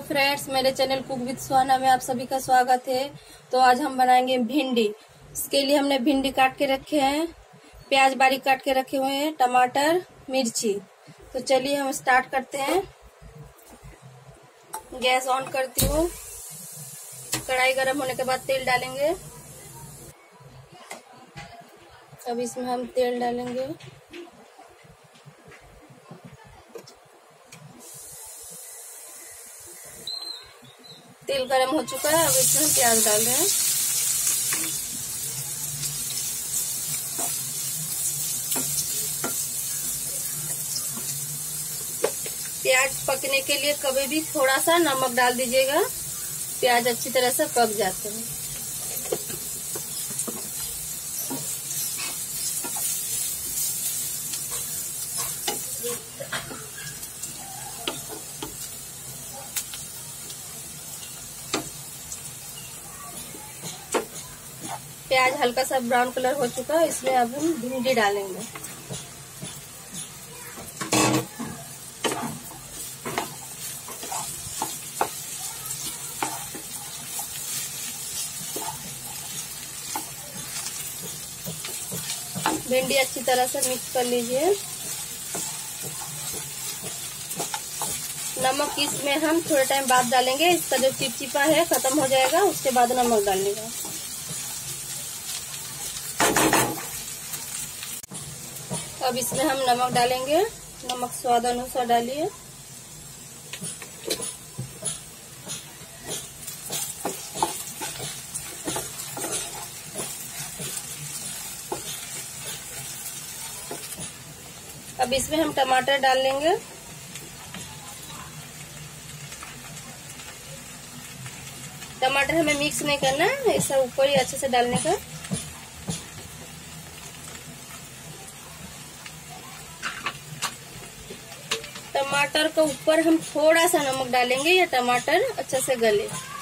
Friends, मेरे channel cook with सुहाना में आप सभी का स्वागत है। तो आज हम बनाएंगे भिंडी। इसके लिए हमने भिंडी काट के रखे हैं, प्याज बारीक काट के रखे हुए हैं, टमाटर, मिर्ची। तो चलिए हम स्टार्ट करते हैं। गैस ऑन करती हूँ। कढ़ाई गर्म होने के बाद तेल डालेंगे। अब इसमें हम तेल डालेंगे। तेल गरम हो चुका है। अब इसमें हम प्याज डाल रहे हैं। प्याज पकने के लिए कभी भी थोड़ा सा नमक डाल दीजिएगा, प्याज अच्छी तरह से पक जाते हैं। प्याज हल्का सा ब्राउन कलर हो चुका है। इसमें अब हम भिंडी डालेंगे। भिंडी अच्छी तरह से मिक्स कर लीजिए। नमक इसमें हम थोड़े टाइम बाद डालेंगे। इसका जो चिपचिपा है खत्म हो जाएगा, उसके बाद नमक डालेंगे। अब इसमें हम नमक डालेंगे। नमक स्वाद अनुसार डालिए। अब इसमें हम टमाटर डाल लेंगे। टमाटर हमें मिक्स नहीं करना है, ऐसा ऊपर ही अच्छे से डालने का। टमाटर के ऊपर हम थोड़ा सा नमक डालेंगे, या टमाटर अच्छे से गले।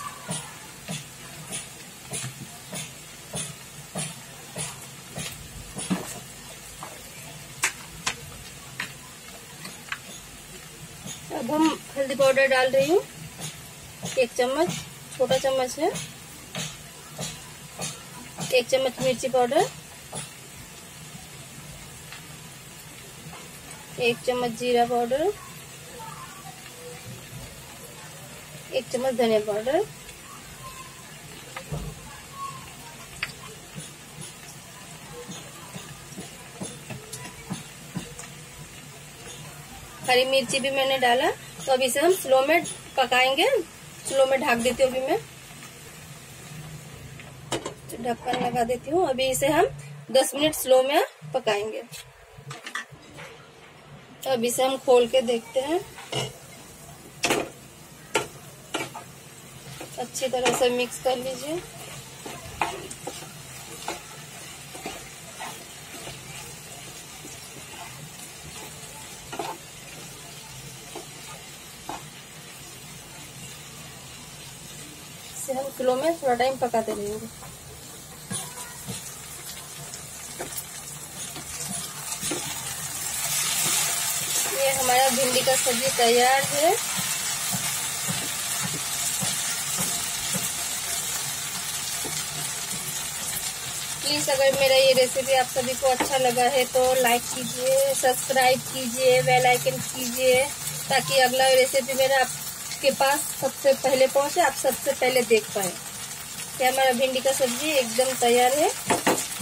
अब हम हल्दी पाउडर डाल रही हूँ, 1 चम्मच, छोटा चम्मच है। 1 चम्मच मिर्ची पाउडर, 1 चम्मच जीरा पाउडर, 1 चम्मच धनिया पाउडर, हरी मिर्ची भी मैंने डाला। तो अब इसे हम स्लो में पकाएंगे। स्लो में ढक देती हूँ अभी मैं। ढक्कन लगा देती हूँ। अभी इसे हम 10 मिनट स्लो में पकाएंगे। अब इसे हम खोल के देखते हैं। अच्छी तरह से मिक्स कर लीजिए। इसे हम स्लो में थोड़ा टाइम पकाते रहेंगे। ये हमारा भिंडी का सब्जी तैयार है। प्लीज अगर मेरा ये रेसिपी आप सभी को अच्छा लगा है तो लाइक कीजिए, सब्सक्राइब कीजिए, बेल आइकन कीजिए, ताकि अगला रेसिपी मेरा आपके पास सबसे पहले पहुंचे, आप सबसे पहले देख पाए। ये हमारा भिंडी का सब्जी एकदम तैयार है।